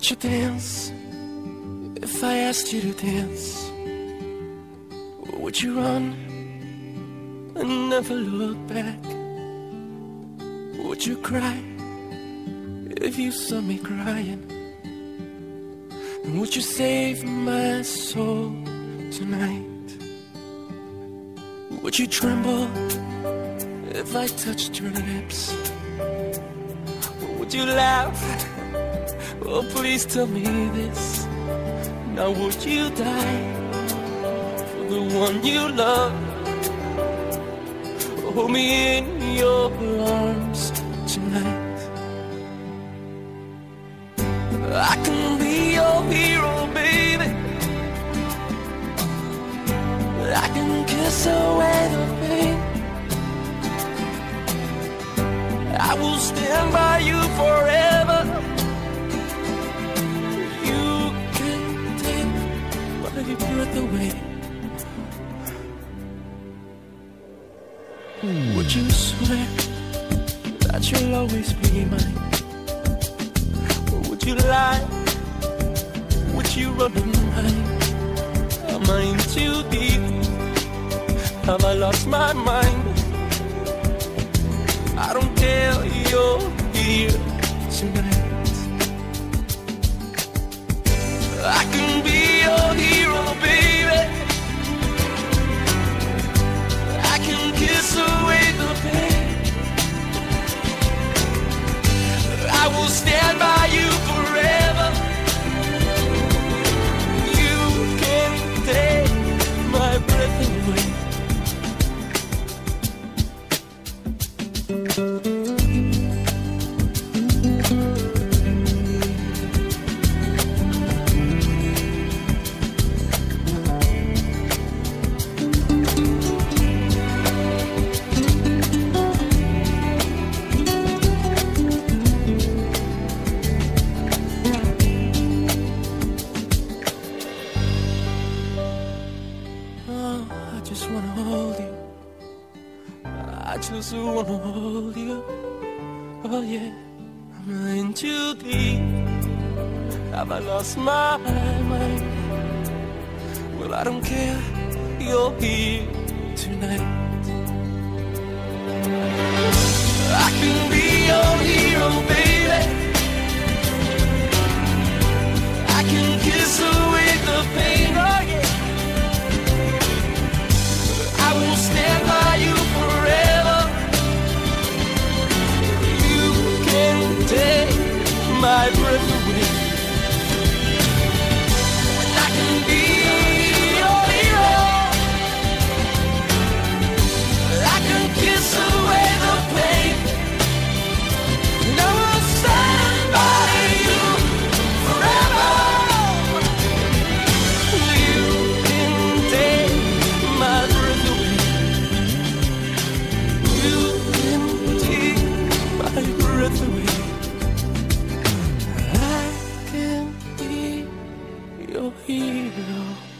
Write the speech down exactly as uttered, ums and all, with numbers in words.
Would you dance if I asked you to dance? Or would you run and never look back? Would you cry if you saw me crying? And would you save my soul tonight? Would you tremble if I touched your lips? Or would you laugh? Oh, please tell me this. Now would you die for the one you love? Hold me in your arms tonight. I can be your hero, baby. I can kiss away the pain. I will stand by you forever. You breath away. Would you swear that you'll always be mine? Or would you lie? Would you run and hide? Am I in too deep? Have I lost my mind? I don't care, you're here tonight. I can be your hero, baby. I can kiss away the pain. I will stand by you forever. You can take my breath away. I just wanna hold you. I just wanna hold you. Oh yeah, I'm in too deep. Have I lost my mind? Well, I don't care. You're here tonight. I can be your hero, baby. I can kiss away the pain. Oh yeah. I will stand by you forever. You can take my breath away. And I can be your hero. I can kiss away the pain. And I will stand by you forever. You can take my breath away. You can take my breath away. I can be your hero.